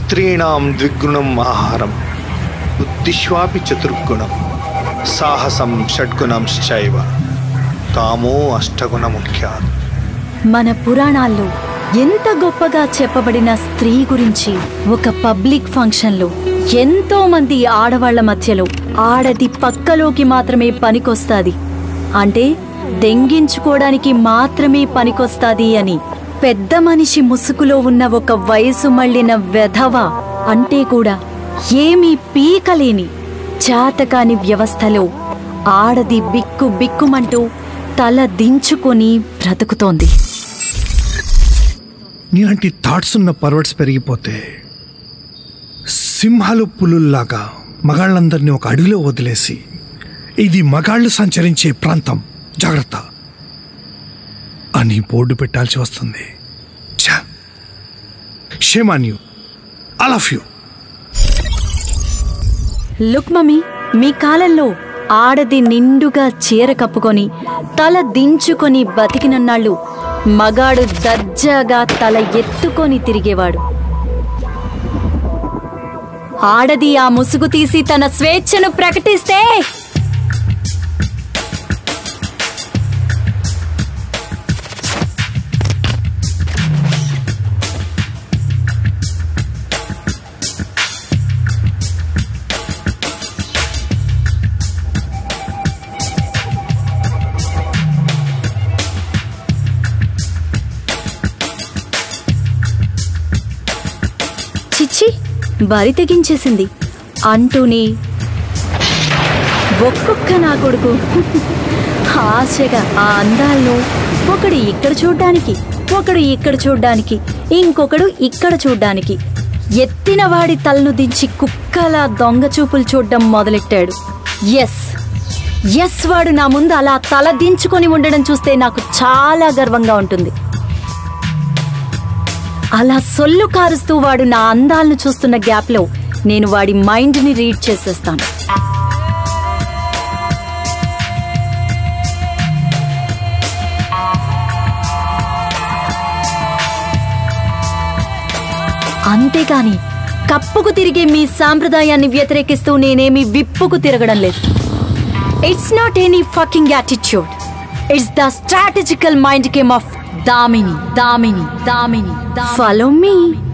స్త్రీణాం ద్విగుణం ఆహారం బుద్ధిష్వాపి చతుర్గుణం సాహసం షడ్గుణంశ్చైవ కామో అష్టగుణ ముఖ్యాలు. మన పురాణాల్లో ఎంత గొప్పగా చెప్పబడిన స్త్రీ గురించి ఒక పబ్లిక్ ఫంక్షన్లో ఎంతో మంది ఆడవాళ్ల మధ్యలో ఆడది పక్కలోకి మాత్రమే పనికొస్తాది, అంటే దెంగించుకోవడానికి మాత్రమే పనికొస్తాది అని పెద్ద మనిషి ముసుగులో ఉన్న ఒక వయసు మళ్ళిన వెధవ అంటే కూడా ఏమీ పీకలేని చాతకాని వ్యవస్థలో ఆడది బిక్కు బిక్కుమంటూ తల దించుకొని బ్రతుకుతోంది. నీలాంటి థాట్స్ ఉన్న పర్వర్ట్స్ పెరిగిపోతే సింహాలు పులుల్లాగా మగాళ్ళందరినీ ఒక అడవిలో వదిలేసి ఇది మగాళ్ళు సంచరించే ప్రాంతం జాగ్రత్త అని బోర్డు పెట్టాల్సి వస్తుంది. Shame on you, all of you. Look mummy, మీ కాలంలో ఆడది నిండుగా చీర కప్పుకొని తల దించుకొని బతికినన్నాళ్ళు మగాడు దర్జాగా తల ఎత్తుకొని తిరిగేవాడు. ఆడది ఆ ముసుగు తీసి తన స్వేచ్ఛను ప్రకటిస్తే చిచ్చి బరి తెగించేసింది అంటూనే ఒక్కొక్క నా కొడుకు ఆశగా ఆ అందాల్లో ఒకడు ఇక్కడ చూడ్డానికి, ఒకడు ఇక్కడ చూడ్డానికి, ఇంకొకడు ఇక్కడ చూడ్డానికి ఎత్తిన వాడి తలను దించి కుక్కలా దొంగ చూపులు చూడ్డం మొదలెట్టాడు. ఎస్ వాడు నా ముందు అలా తల దించుకొని ఉండడం చూస్తే నాకు చాలా గర్వంగా ఉంటుంది. అలా సొల్లు కారుస్తూ వాడు నా అందాలను చూస్తున్న గ్యాప్లో నేను వాడి మైండ్ని రీడ్ చేసేస్తాను. అంతేగాని కప్పుకు తిరిగే మీ సాంప్రదాయాన్ని వ్యతిరేకిస్తూ నేనేమి విప్పుకు తిరగడం లేదు. It's not any fucking attitude, it's the strategical mind game of Damini. Follow me.